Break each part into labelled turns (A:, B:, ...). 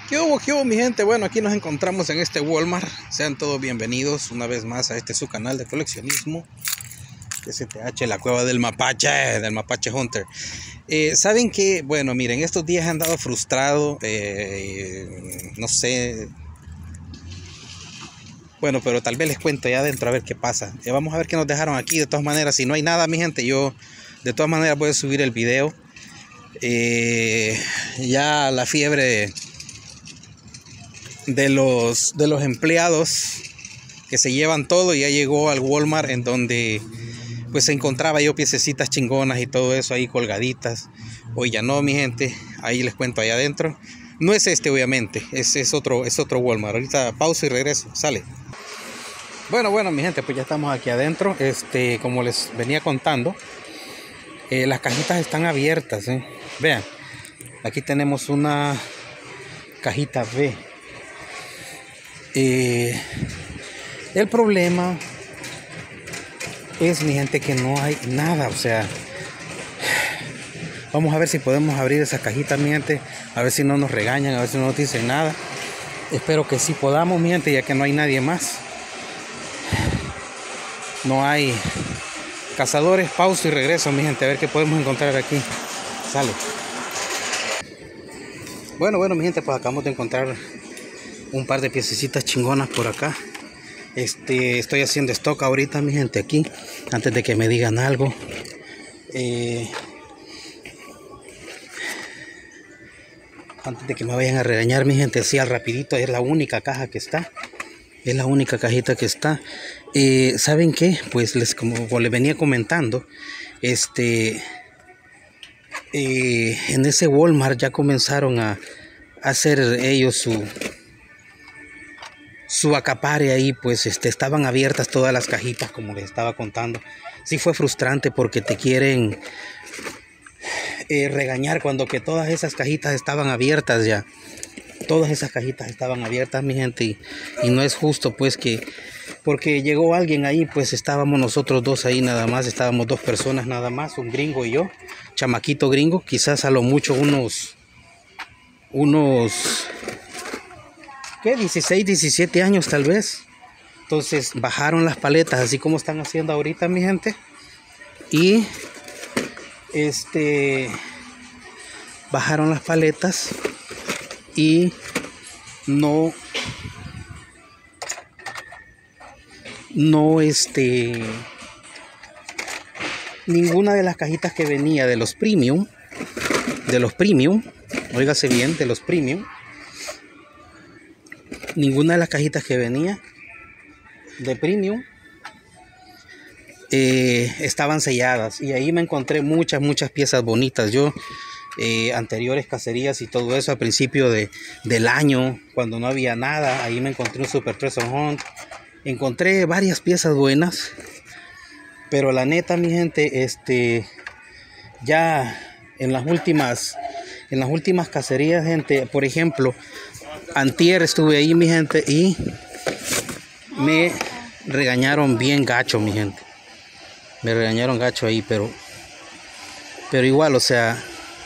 A: Qué hubo, mi gente? Bueno, aquí nos encontramos en este Walmart. Sean todos bienvenidos una vez más a este su canal de coleccionismo, STH, la cueva del Mapache Hunter. ¿Saben qué? Bueno, miren, estos días he andado frustrado, no sé. Bueno, pero tal vez les cuento allá adentro a ver qué pasa. Vamos a ver qué nos dejaron aquí. De todas maneras, si no hay nada, mi gente, yo de todas maneras voy a subir el video. Ya la fiebre de los empleados que se llevan todo ya llegó al Walmart, en donde pues se encontraba yo piececitas chingonas y todo eso ahí colgaditas. Hoy ya no, mi gente, ahí les cuento allá adentro. No es este, obviamente, es otro Walmart. Ahorita pausa y regreso, sale. Bueno, mi gente, pues ya estamos aquí adentro. Como les venía contando, las cajitas están abiertas, Vean, aquí tenemos una cajita B. El problema es, mi gente, que no hay nada. O sea, vamos a ver si podemos abrir esa cajita, mi gente, a ver si no nos regañan, a ver si no nos dicen nada. Espero que sí podamos, mi gente, ya que no hay nadie más. No hay cazadores. Pausa y regreso, mi gente, a ver qué podemos encontrar aquí. Sale. Bueno, mi gente, pues acabamos de encontrar un par de piececitas chingonas por acá. Estoy haciendo stock ahorita, mi gente, aquí, antes de que me digan algo. Antes de que me vayan a regañar, mi gente, así al rapidito, es la única caja que está. Es la única cajita que está. ¿Saben qué? Pues como les venía comentando, en ese Walmart ya comenzaron a hacer ellos su acapare ahí. Pues estaban abiertas todas las cajitas, como les estaba contando. Sí fue frustrante porque te quieren regañar cuando que todas esas cajitas estaban abiertas ya. Todas esas cajitas estaban abiertas, mi gente, y no es justo, pues, porque llegó alguien ahí. Pues estábamos nosotros dos ahí nada más, estábamos dos personas nada más, un gringo y yo, chamaquito gringo, quizás a lo mucho unos 16, 17 años tal vez. Entonces bajaron las paletas así como están haciendo ahorita, mi gente, y bajaron las paletas y no ninguna de las cajitas que venía de los premium, óigase bien, de los premium, ninguna de las cajitas que venía de premium estaban selladas, y ahí me encontré muchas piezas bonitas. Yo anteriores cacerías y todo eso, a principio del año, cuando no había nada, ahí me encontré un Super Treasure Hunt. Encontré varias piezas buenas, pero la neta, mi gente, ya en las últimas cacerías, gente, por ejemplo, antier estuve ahí, mi gente, y me regañaron bien gacho, mi gente. Me regañaron gacho ahí, pero igual, o sea,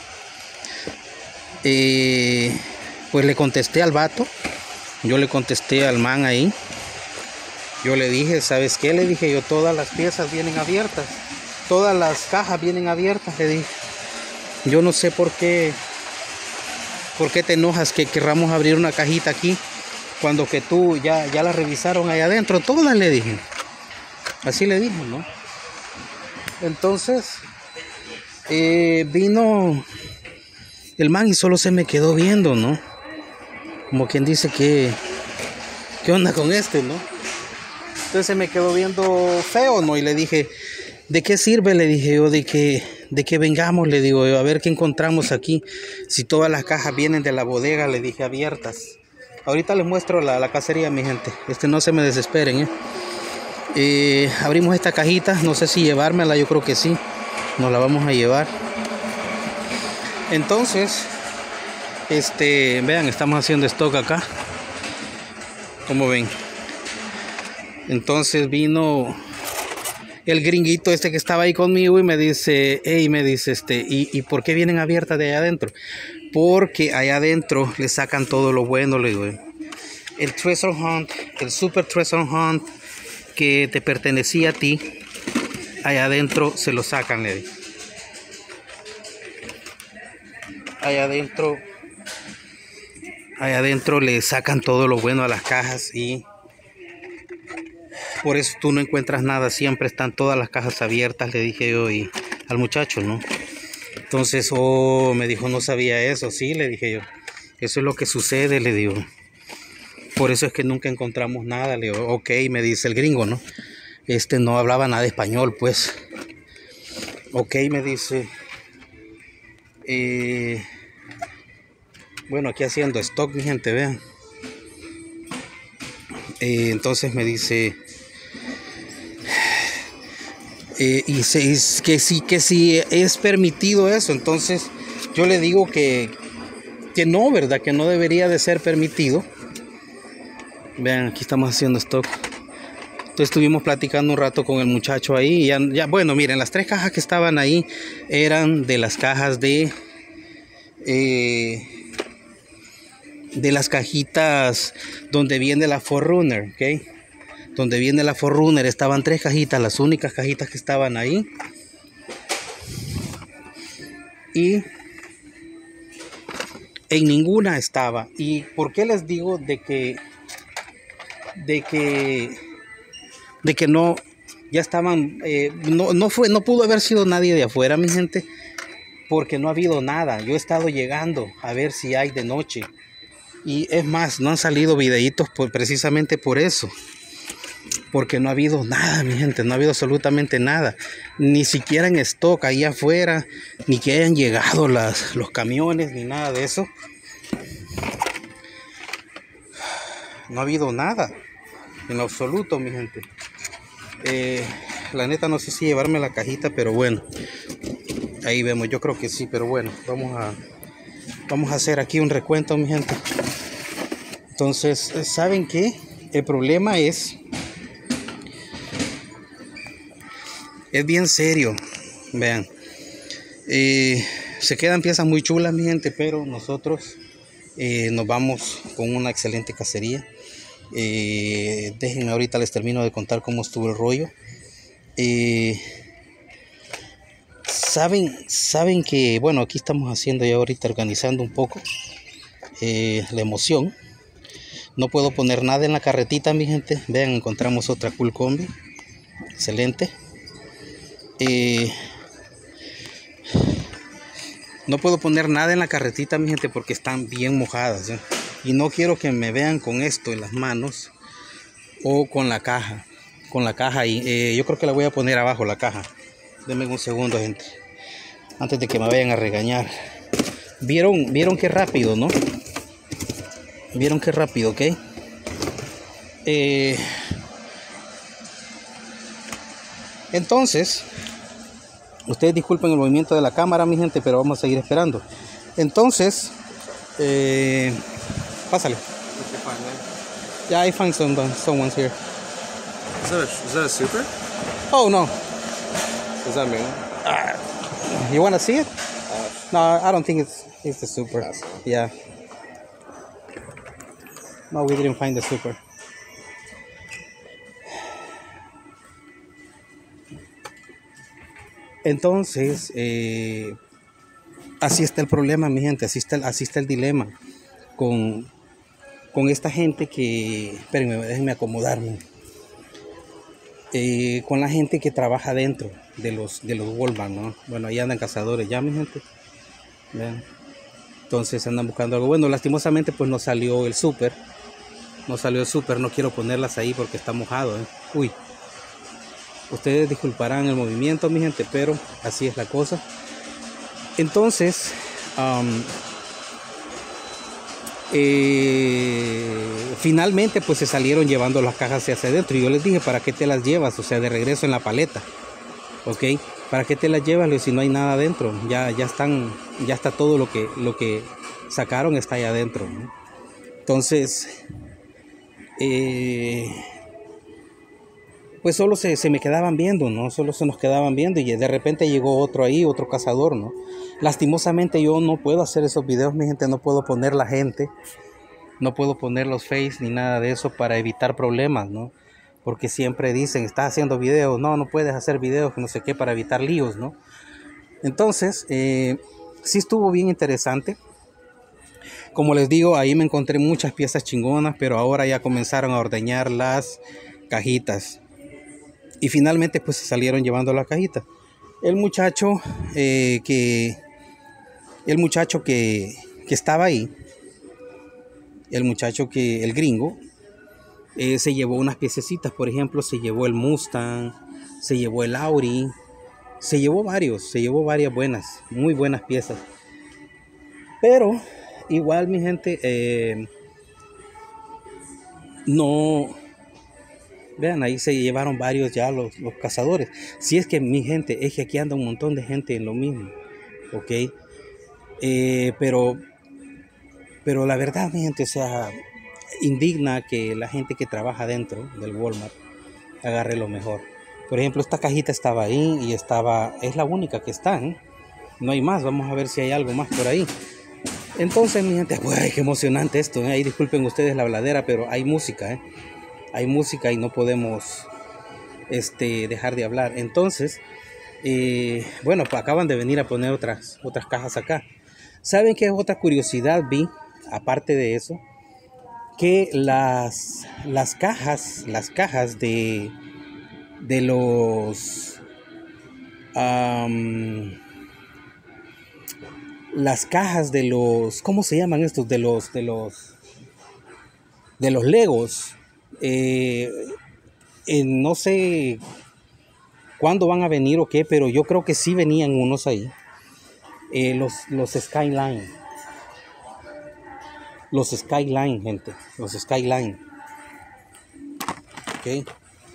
A: pues le contesté al vato. Yo le contesté al man ahí. Yo le dije, ¿sabes qué? Le dije yo, todas las piezas vienen abiertas, todas las cajas vienen abiertas, le dije. Yo no sé por qué te enojas que querramos abrir una cajita aquí, cuando que tú ya la revisaron allá adentro, todas, le dije. Así le dije, ¿no? Entonces vino el man y solo se me quedó viendo, ¿no? Como quien dice que ¿qué onda con no? Entonces se me quedó viendo feo, ¿no? Y le dije, ¿de qué sirve? Le dije yo, de que vengamos, le digo yo, a ver qué encontramos aquí, si todas las cajas vienen de la bodega, le dije, abiertas. Ahorita les muestro la cacería, mi gente. No se me desesperen, abrimos esta cajita, no sé si llevármela, yo creo que sí, nos la vamos a llevar. Entonces, vean, estamos haciendo stock acá, como ven. Entonces vino el gringuito que estaba ahí conmigo y me dice, hey, ¿y por qué vienen abiertas de allá adentro? porque allá adentro le sacan todo lo bueno, le digo. El treasure hunt, el super treasure hunt que te pertenecía a ti, allá adentro se lo sacan, le digo. Allá adentro le sacan todo lo bueno a las cajas y por eso tú no encuentras nada, siempre están todas las cajas abiertas, le dije yo y al muchacho, ¿no? Entonces, me dijo, no sabía eso. Sí, le dije yo, eso es lo que sucede, le digo. Por eso es que nunca encontramos nada, le digo. Ok, me dice el gringo, ¿no? No hablaba nada de español, pues. Ok, me dice. Bueno, aquí haciendo stock, mi gente, vean. Entonces me dice... que si es permitido eso, entonces yo le digo que no, ¿verdad? Que no debería de ser permitido. Vean, aquí estamos haciendo stock. Entonces estuvimos platicando un rato con el muchacho ahí. Ya, bueno, miren, las 3 cajas que estaban ahí eran de las cajas de las cajitas donde viene la 4Runner, ¿ok? Donde viene la 4Runner estaban 3 cajitas, las únicas cajitas que estaban ahí. Y en ninguna estaba. ¿Y por qué les digo de que no, ya estaban, no pudo haber sido nadie de afuera, mi gente, porque no ha habido nada? Yo he estado llegando a ver si hay de noche. Y es más, no han salido videitos precisamente por eso. Porque no ha habido nada, mi gente, no ha habido absolutamente nada. Ni siquiera en stock ahí afuera, ni que hayan llegado los camiones, ni nada de eso. No ha habido nada, en lo absoluto, mi gente. La neta no sé si llevarme la cajita, pero bueno. Ahí vemos, yo creo que sí, pero bueno, vamos a hacer aquí un recuento, mi gente. Entonces, ¿saben qué? El problema es bien serio. Vean, se quedan piezas muy chulas, mi gente, pero nosotros nos vamos con una excelente cacería. Déjenme, ahorita les termino de contar cómo estuvo el rollo. Saben que, bueno, aquí estamos haciendo ya ahorita, organizando un poco la emoción. No puedo poner nada en la carretita, mi gente. Vean, encontramos otra cool combi. Excelente. No puedo poner nada en la carretita, mi gente, porque están bien mojadas, ¿eh? Y no quiero que me vean con esto en las manos o con la caja. Con la caja ahí. Yo creo que la voy a poner abajo, la caja. Denme un segundo, gente, antes de que me vayan a regañar. ¿Vieron qué rápido, no? ¿Vieron qué rápido, ok? Entonces, ustedes disculpen el movimiento de la cámara, mi gente, pero vamos a seguir esperando. Entonces, pásale. Yeah, I find someone's here.
B: Is that a super?
A: Oh, no.
B: Is that me?
A: You want to see it? No, I don't think it's the super.
B: Awesome.
A: Yeah. No, we didn't find the super. Entonces, así está el problema, mi gente, así está el dilema con esta gente que, espérenme, déjenme acomodarme, con la gente que trabaja dentro de los Walmart, ¿no? Bueno, ahí andan cazadores ya, mi gente. Vean. Entonces andan buscando algo. Bueno, lastimosamente pues no salió el super. No quiero ponerlas ahí porque está mojado, ¿eh? Uy. Ustedes disculparán el movimiento, mi gente, pero así es la cosa. Entonces, finalmente pues se salieron llevando las cajas hacia adentro. Y yo les dije, ¿para qué te las llevas? O sea, de regreso en la paleta. ¿Ok? ¿Para qué te las llevas si no hay nada adentro? Ya está todo lo que sacaron está ahí adentro, ¿no? Entonces, pues solo se me quedaban viendo, ¿no? Solo se nos quedaban viendo y de repente llegó otro ahí, otro cazador, ¿no? Lastimosamente yo no puedo hacer esos videos, mi gente, no puedo poner la gente, no puedo poner los face ni nada de eso para evitar problemas, ¿no? Porque siempre dicen, estás haciendo videos, no puedes hacer videos, que no sé qué, para evitar líos, ¿no? Entonces, sí estuvo bien interesante. Como les digo, ahí me encontré muchas piezas chingonas, pero ahora ya comenzaron a ordeñar las cajitas. Y finalmente pues se salieron llevando la cajita. El muchacho que estaba ahí, el gringo, se llevó unas piececitas. Por ejemplo, se llevó el Mustang, se llevó el Audi, se llevó varias buenas, muy buenas piezas. Pero igual, mi gente, no... Vean, ahí se llevaron varios ya los cazadores. Si es que, mi gente, es que aquí anda un montón de gente en lo mismo, ¿ok? Pero la verdad, mi gente, o sea, indigna que la gente que trabaja dentro del Walmart agarre lo mejor. Por ejemplo, esta cajita estaba ahí y es la única que está, ¿eh? No hay más, vamos a ver si hay algo más por ahí. Entonces, mi gente, pues, qué emocionante esto, ¿eh? Ahí disculpen ustedes la habladera, pero hay música, ¿eh? Hay música y no podemos dejar de hablar. Entonces, bueno, pues acaban de venir a poner otras cajas acá. ¿Saben qué otra curiosidad vi? Aparte de eso, que las cajas de los las cajas de los, ¿cómo se llaman estos? De los Legos. No sé cuándo van a venir o qué, pero yo creo que sí venían unos ahí. Los Skyline. Los Skyline, gente. Los Skyline. Ok.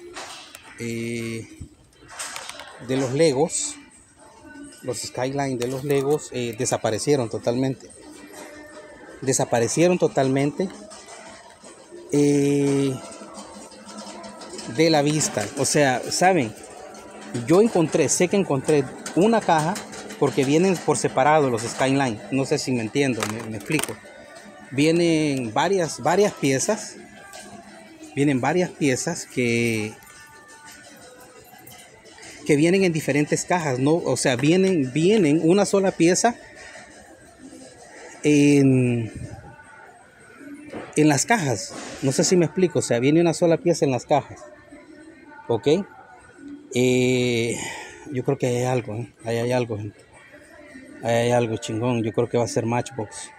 A: De los Legos. Los Skyline de los Legos desaparecieron totalmente. De la vista. O sea, ¿saben? Sé que encontré una caja, porque vienen por separado los Skyline. No sé si me entiendo, me explico. Vienen varias piezas. Vienen varias piezas que vienen en diferentes cajas, ¿no? O sea, vienen una sola pieza en las cajas. No sé si me explico. O sea, viene una sola pieza en las cajas. ¿Ok? Yo creo que hay algo, ¿eh? Ahí hay algo, gente. Ahí hay algo chingón. Yo creo que va a ser Matchbox.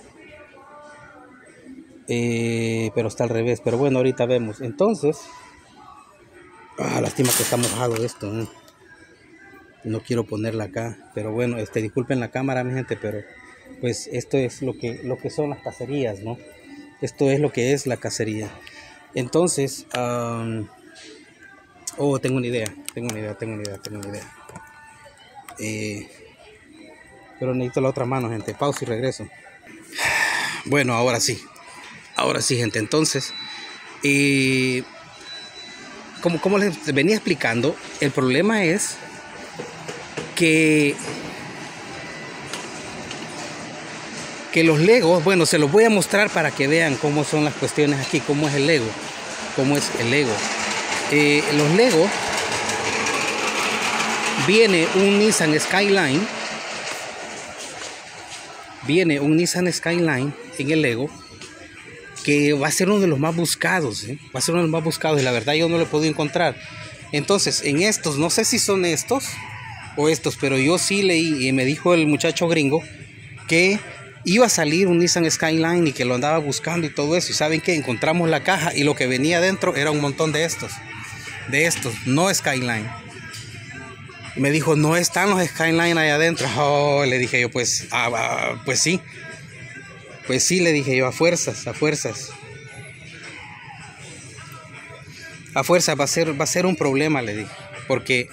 A: Pero está al revés. Pero bueno, ahorita vemos. Entonces, lástima que está mojado esto, ¿eh? No quiero ponerla acá. Pero bueno, disculpen la cámara, mi gente, pero pues esto es lo que son las cacerías, ¿no? Esto es lo que es la cacería. Entonces, tengo una idea. Pero necesito la otra mano, gente. Pausa y regreso. Bueno, ahora sí, gente. Entonces, como les venía explicando, el problema es que los Legos, bueno, se los voy a mostrar para que vean cómo son las cuestiones aquí, cómo es el Lego. Los Legos, viene un Nissan Skyline. En el Lego, que va a ser uno de los más buscados, ¿eh? Va a ser uno de los más buscados, y la verdad yo no lo he podido encontrar. Entonces, en estos, no sé si son estos o estos, pero yo sí leí y me dijo el muchacho gringo que iba a salir un Nissan Skyline y que lo andaba buscando y todo eso. Y ¿saben qué? Encontramos la caja y lo que venía adentro era un montón de estos, no Skyline. Me dijo, no están los Skyline ahí adentro. Le dije yo, pues sí. Pues sí, le dije yo, a fuerzas. A fuerza va a ser un problema, le dije. Porque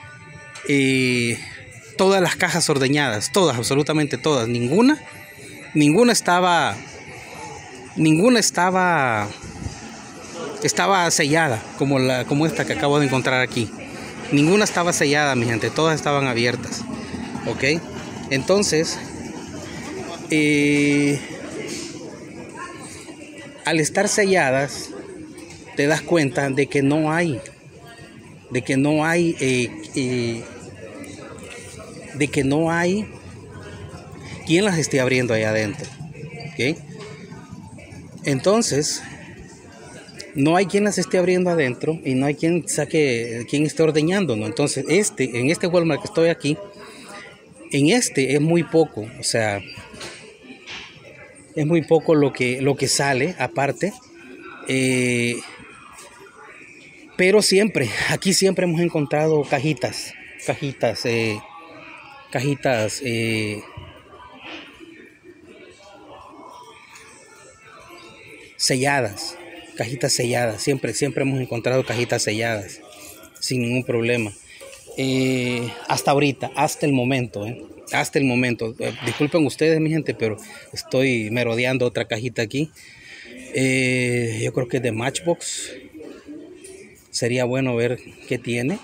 A: todas las cajas ordeñadas, todas, absolutamente todas, ninguna estaba estaba sellada, como esta que acabo de encontrar aquí. Ninguna estaba sellada, mi gente, todas estaban abiertas. Ok, entonces al estar selladas te das cuenta de que no hay quien las esté abriendo ahí adentro. ¿Okay? Entonces no hay quien las esté abriendo adentro y no hay quien esté ordeñando, ¿no? Entonces en este Walmart que estoy aquí, es muy poco, o sea, es muy poco lo que sale aparte. Pero aquí siempre hemos encontrado cajitas selladas, siempre hemos encontrado cajitas selladas, sin ningún problema. Hasta ahorita, hasta el momento. Disculpen ustedes, mi gente, pero estoy merodeando otra cajita aquí. Yo creo que es de Matchbox. Sería bueno ver qué tiene.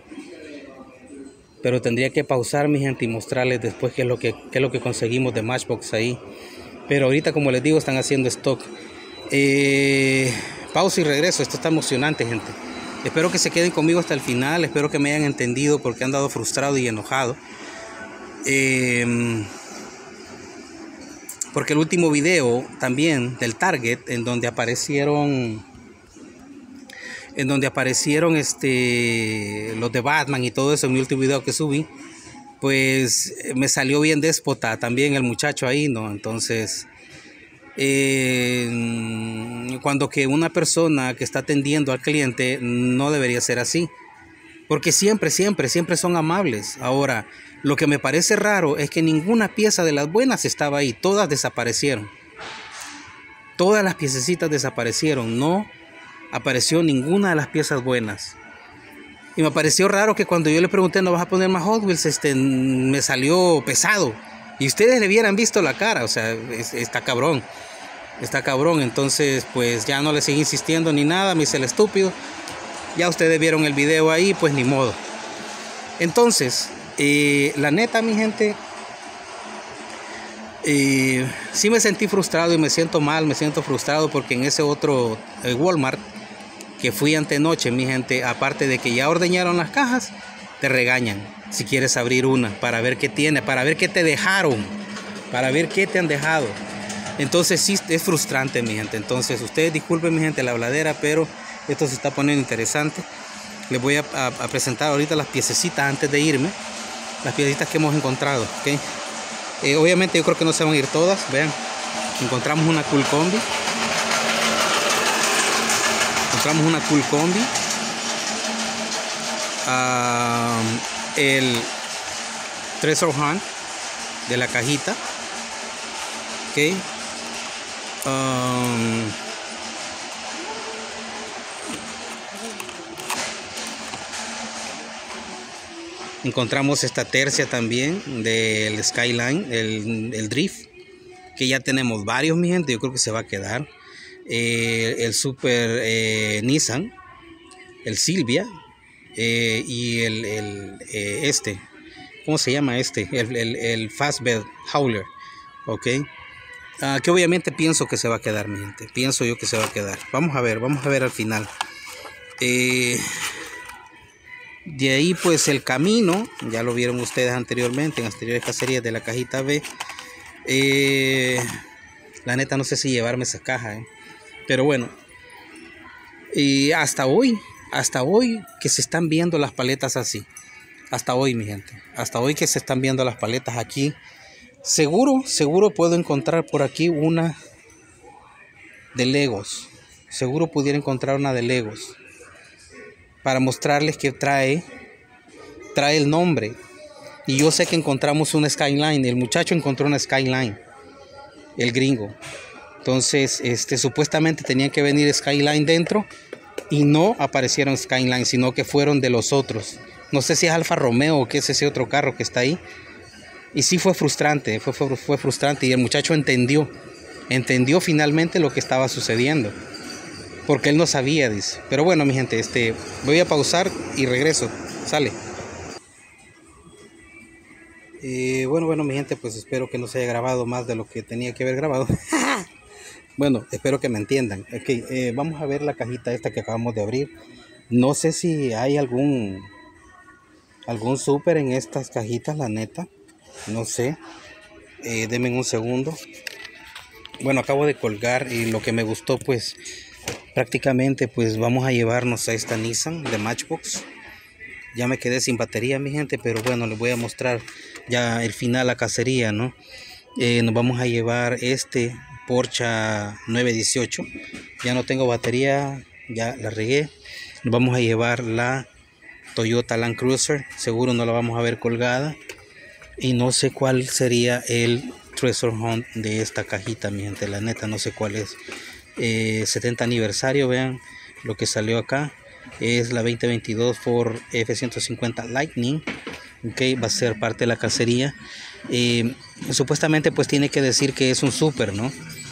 A: Pero tendría que pausar, mi gente, y mostrarles después qué es lo que conseguimos de Matchbox ahí. Pero ahorita, como les digo, están haciendo stock. Pausa y regreso. Esto está emocionante, gente. Espero que se queden conmigo hasta el final. Espero que me hayan entendido porque han dado frustrado y enojado. Porque el último video también del Target, en donde aparecieron los de Batman y todo eso, en mi último video que subí, pues me salió bien déspota también el muchacho ahí, ¿no? Entonces, cuando que una persona que está atendiendo al cliente no debería ser así, porque siempre son amables. Ahora, lo que me parece raro es que ninguna pieza de las buenas estaba ahí, todas desaparecieron. Todas las piececitas desaparecieron, no apareció ninguna de las piezas buenas. Y me pareció raro que cuando yo le pregunté, ¿no vas a poner más Hot Wheels? Me salió pesado. Y ustedes le hubieran visto la cara, o sea, está cabrón. Entonces, pues ya no le seguí insistiendo ni nada, me hice el estúpido. Ya ustedes vieron el video ahí, pues ni modo. Entonces, la neta, mi gente, sí me sentí frustrado y me siento frustrado porque en ese otro Walmart que fui antenoche, mi gente, aparte de que ya ordeñaron las cajas, te regañan si quieres abrir una para ver qué tiene, para ver qué te dejaron, para ver qué te han dejado. Entonces sí es frustrante, mi gente. Entonces ustedes disculpen, mi gente, la habladera, pero esto se está poniendo interesante. Les voy a presentar ahorita las piececitas antes de irme, las piececitas que hemos encontrado, ¿okay? Obviamente yo creo que no se van a ir todas. Vean, encontramos una Cool Combi. El Treasure Hunt de la cajita. Ok. Encontramos esta tercia también del Skyline, el Drift, que ya tenemos varios, mi gente. Yo creo que se va a quedar. El Super Nissan, el Silvia, y ¿cómo se llama este? El Fastbed Hauler, ok. Que obviamente pienso que se va a quedar, mi gente. Pienso yo que se va a quedar. Vamos a ver al final. De ahí pues el camino, ya lo vieron ustedes anteriormente en anteriores cacerías de la cajita B. La neta no sé si llevarme esa caja, pero bueno. Y hasta hoy que se están viendo las paletas así. Hasta hoy, mi gente. Hasta hoy que se están viendo las paletas aquí. Seguro puedo encontrar por aquí una de Legos. Seguro pudiera encontrar una de Legos. Para mostrarles que trae el nombre. Y yo sé que encontramos una Skyline. El muchacho encontró una Skyline. El gringo. Entonces, supuestamente tenían que venir Skyline dentro. Y no aparecieron Skyline, sino que fueron de los otros. No sé si es Alfa Romeo o qué es ese otro carro que está ahí. Y sí fue frustrante. Fue frustrante. Y el muchacho entendió finalmente lo que estaba sucediendo. porque él no sabía, dice. Pero bueno, mi gente, voy a pausar y regreso. Sale. Bueno, mi gente, pues espero que no se haya grabado más de lo que tenía que haber grabado. Bueno, espero que me entiendan. Okay, vamos a ver la cajita esta que acabamos de abrir. No sé si hay algún súper en estas cajitas, la neta. No sé. Denme un segundo. Bueno, acabo de colgar y lo que me gustó, pues prácticamente pues vamos a llevarnos a esta Nissan de Matchbox. Ya me quedé sin batería, mi gente, pero bueno, les voy a mostrar ya el final, la cacería, ¿no? Nos vamos a llevar este Porsche 918. Ya no tengo batería, ya la regué. Nos vamos a llevar la Toyota Land Cruiser, seguro no la vamos a ver colgada. Y no sé cuál sería el Treasure Hunt de esta cajita, mi gente, la neta no sé cuál es. 70 aniversario, vean lo que salió acá. Es la 2022 Ford F-150 Lightning. Okay, va a ser parte de la cacería. Supuestamente pues tiene que decir que es un super, ¿no?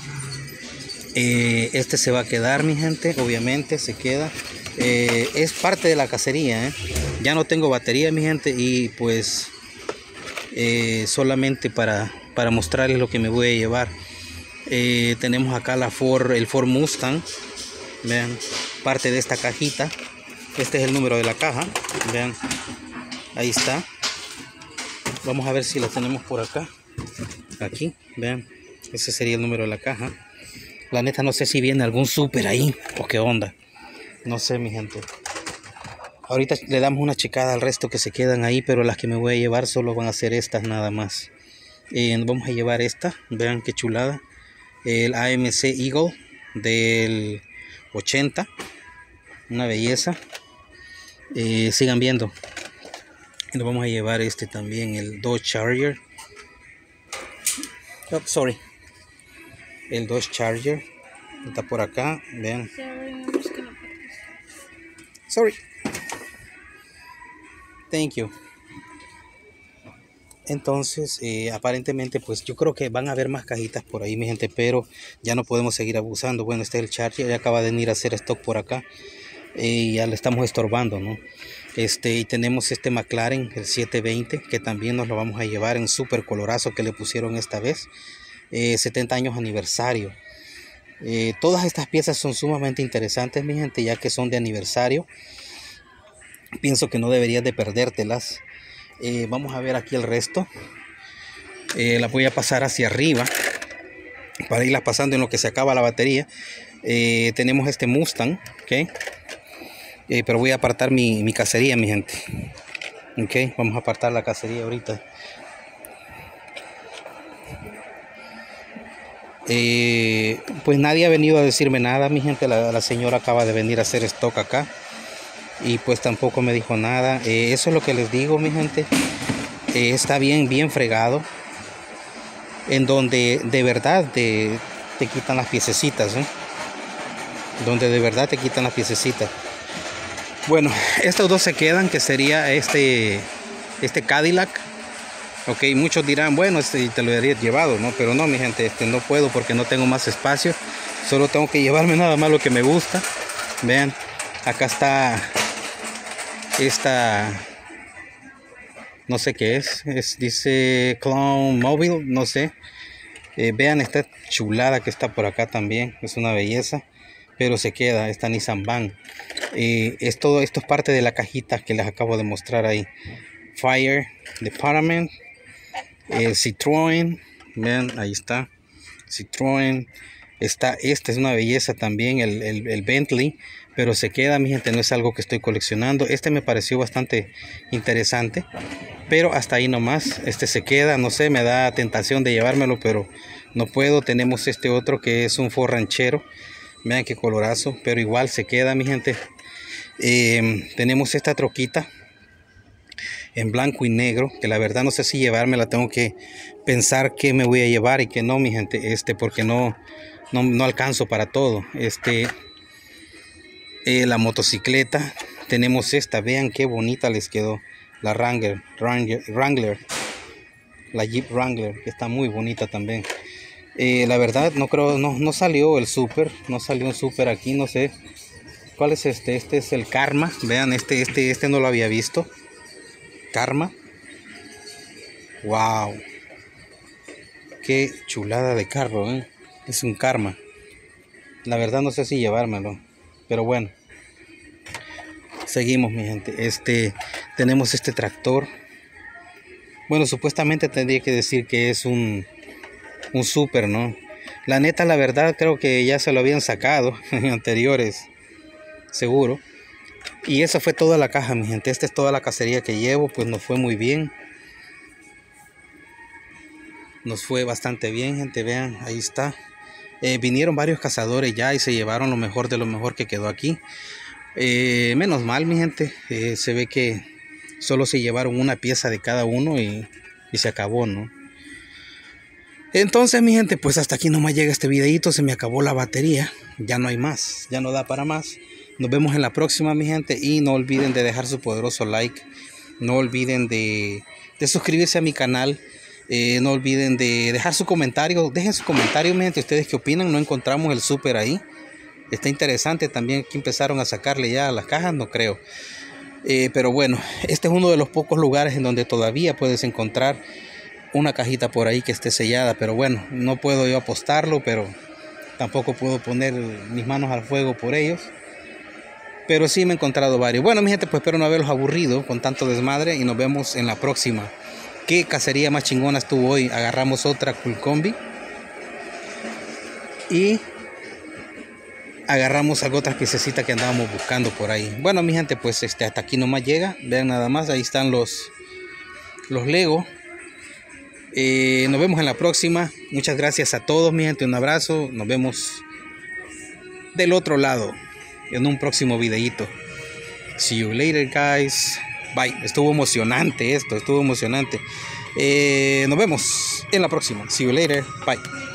A: Este se va a quedar, mi gente, obviamente se queda. Es parte de la cacería, Ya no tengo batería, mi gente, y pues solamente para mostrarles lo que me voy a llevar. Tenemos acá el Ford Mustang, vean, parte de esta cajita. Este es el número de la caja, vean, ahí está. Vamos a ver si la tenemos por acá. Aquí, vean, ese sería el número de la caja. La neta no sé si viene algún súper ahí o qué onda, no sé, mi gente. Ahorita le damos una checada al resto que se quedan ahí, pero las que me voy a llevar solo van a ser estas nada más. Nos vamos a llevar esta, vean qué chulada, el AMC Eagle del 80, una belleza. Sigan viendo. Nos vamos a llevar este también, el Dodge Charger. Oh, sorry. El Dodge Charger está por acá, vean. Sorry. Thank you. Entonces, aparentemente, pues yo creo que van a haber más cajitas por ahí, mi gente, pero ya no podemos seguir abusando. Bueno, este es el Charger, ya acaba de venir a hacer stock por acá. Ya le estamos estorbando, ¿no? Y tenemos este McLaren, el 720, que también nos lo vamos a llevar en súper colorazo que le pusieron esta vez. 70 años aniversario. Todas estas piezas son sumamente interesantes, mi gente, ya que son de aniversario. Pienso que no deberías de perdértelas. Vamos a ver aquí el resto. La voy a pasar hacia arriba para irlas pasando en lo que se acaba la batería. Tenemos este Mustang, ¿ok? Pero voy a apartar mi cacería, mi gente. Ok, vamos a apartar la cacería ahorita. Pues nadie ha venido a decirme nada, mi gente. La señora acaba de venir a hacer stock acá y pues tampoco me dijo nada. Eso es lo que les digo, mi gente. Está bien fregado, en donde de verdad te quitan las piececitas, donde de verdad te quitan las piececitas. Bueno, estos dos se quedan, que sería este Cadillac. Ok, muchos dirán, bueno, te lo habría llevado, ¿no? Pero no, mi gente, no puedo porque no tengo más espacio. Solo tengo que llevarme nada más lo que me gusta. Vean, acá está esta, no sé qué dice Clown Mobile, no sé. Vean esta chulada que está por acá también, es una belleza. Pero se queda esta Nissan Van. Esto es parte de la cajita que les acabo de mostrar ahí. Fire Department, Citroën, vean, ahí está Citroën. Esta es una belleza también, el Bentley, pero se queda, mi gente, no es algo que estoy coleccionando. Me pareció bastante interesante, pero hasta ahí nomás. Se queda, no sé, me da tentación de llevármelo, pero no puedo. Tenemos este otro que es un Ford Ranchero. Vean qué colorazo, pero igual se queda, mi gente. Tenemos esta troquita en blanco y negro, que la verdad no sé si llevármela. Tengo que pensar qué me voy a llevar y qué no, mi gente, porque no alcanzo para todo. La motocicleta, tenemos esta, vean qué bonita les quedó, la Wrangler, la Jeep Wrangler, que está muy bonita también. La verdad no creo, no salió el super, no salió un super aquí, no sé. ¿Cuál es este? Este es el Karma. Vean, este no lo había visto. Karma. Wow. Qué chulada de carro, ¿eh? Es un Karma. La verdad no sé si llevármelo, pero bueno. Seguimos, mi gente. Tenemos este tractor. Bueno, supuestamente tendría que decir que es un super, ¿no? La neta, la verdad, creo que ya se lo habían sacado en anteriores, seguro. Y esa fue toda la caja, mi gente. Esta es toda la cacería que llevo. Pues nos fue muy bien. Nos fue bastante bien, gente. Vean, ahí está. Vinieron varios cazadores ya y se llevaron lo mejor de lo mejor que quedó aquí. Menos mal, mi gente. Se ve que solo se llevaron una pieza de cada uno y se acabó, ¿no? Entonces, mi gente, pues hasta aquí nomás llega este videito. Se me acabó la batería. Ya no hay más. Ya no da para más. Nos vemos en la próxima, mi gente. Y no olviden de dejar su poderoso like. No olviden de suscribirse a mi canal. No olviden de dejar su comentario. Dejen su comentario, mi gente. ¿Ustedes qué opinan? No encontramos el super ahí. Está interesante también que empezaron a sacarle ya a las cajas. No creo. Pero bueno, este es uno de los pocos lugares en donde todavía puedes encontrar una cajita por ahí que esté sellada. Pero bueno, no puedo yo apostarlo, pero tampoco puedo poner mis manos al fuego por ellos. Pero sí me he encontrado varios. Bueno, mi gente, pues espero no haberlos aburrido con tanto desmadre. Y nos vemos en la próxima. ¿Qué cacería más chingona estuvo hoy? Agarramos otra Cool Combi. Y agarramos algo, otras piececitas que andábamos buscando por ahí. Bueno, mi gente, pues hasta aquí nomás llega. Vean nada más, ahí están los Lego. Nos vemos en la próxima. Muchas gracias a todos, mi gente. Un abrazo. Nos vemos del otro lado en un próximo videito. See you later, guys. Bye. Estuvo emocionante esto. Estuvo emocionante. Nos vemos en la próxima. See you later. Bye.